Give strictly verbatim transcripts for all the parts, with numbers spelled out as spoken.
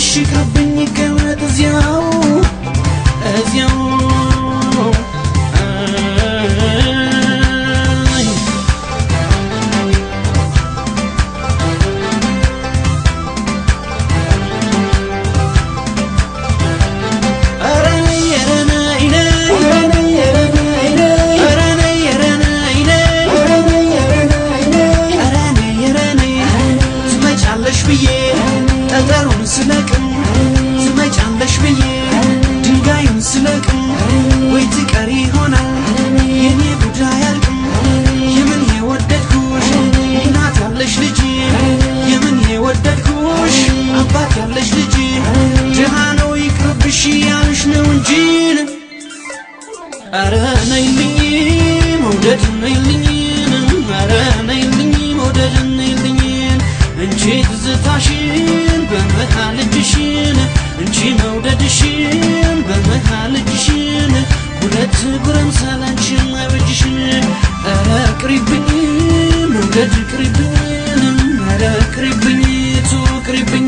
ይቅርብኝ ከወት እዚያው እዚያው ስለቅም ዝመጫለሽ ብዬ ድንጋዩን ስለቅም ወይ ትቀሪ ሆናል የኔ ጉዳይ አልቅም የምን የወደድኩሽ እናት ያለሽ ልጅ የምን የወደድኩሽ አባት ያለሽ ልጅ ድሃ ነው ይቅርብሽ ያልሽ ነው እንጂ ኧረ ነይልኝ መውደድ ነይልኝ ኧረ ነይልኝ መውደድ ነይልኝ እንጂ ትዝታሽን በመሃል እጅሽን እንጂ መውደድሽን በመሃል እጅሽን ሁለት ጉረምሳ ላንቺም አይበጅሽን ኧረ ቅሪብኝ መውደድ ቅሪብኝ ኧረ ቅሪብኝ ቱ ቅሪብኝ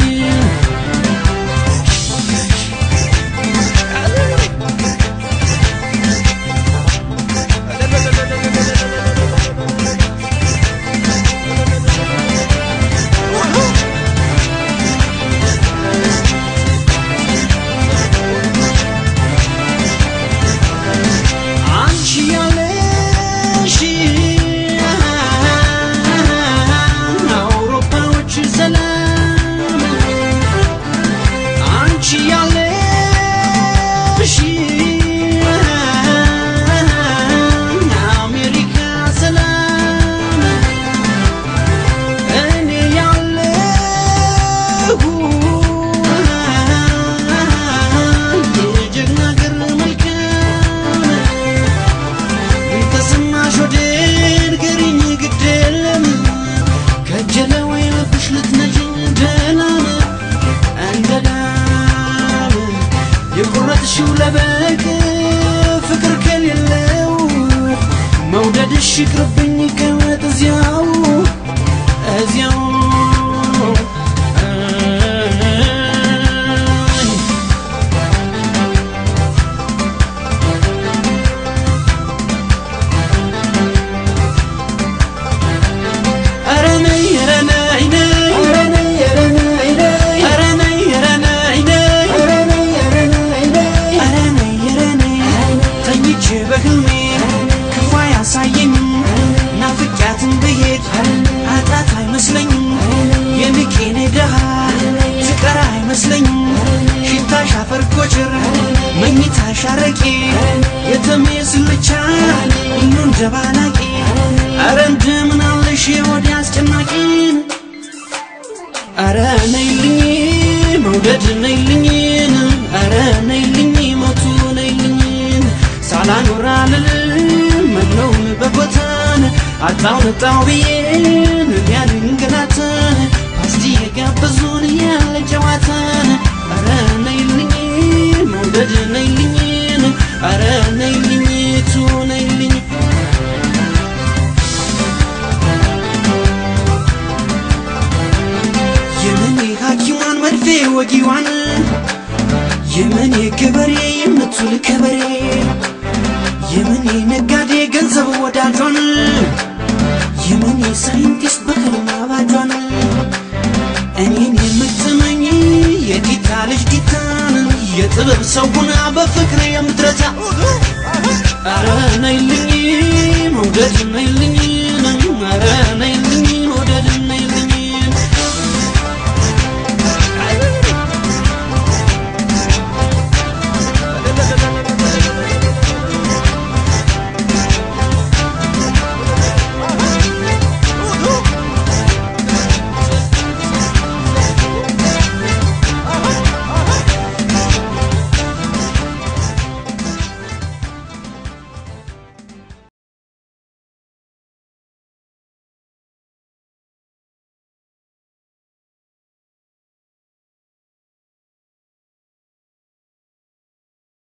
شو لبك فكر كل اللو مودد الشكر بني كوات ازياو ازياو ميتا شاركي يتميز للشان إنون جباناكي أرند من اللي ودي أسكناكين أرانيلين مودد نيلين أرانيلين موتو نيلين سالان ورالل مجنون ببوتان عطاون الطاوبين يالين قناتان باستي يقابزون يالي جواتان أرانيلين مودد نيلين أرانيلين تو نيلين يمني حاكيوان مرفي وقيوان يمني كبري يمتو الكبري يمني نقادي قنزب وداجون يمني ساينتيست بكلمة باجون أنيني متمني يديتا لش ديتان يطلب سوقنا بفكر يمدرتا أرانيلين مودد نيلين أرانيلين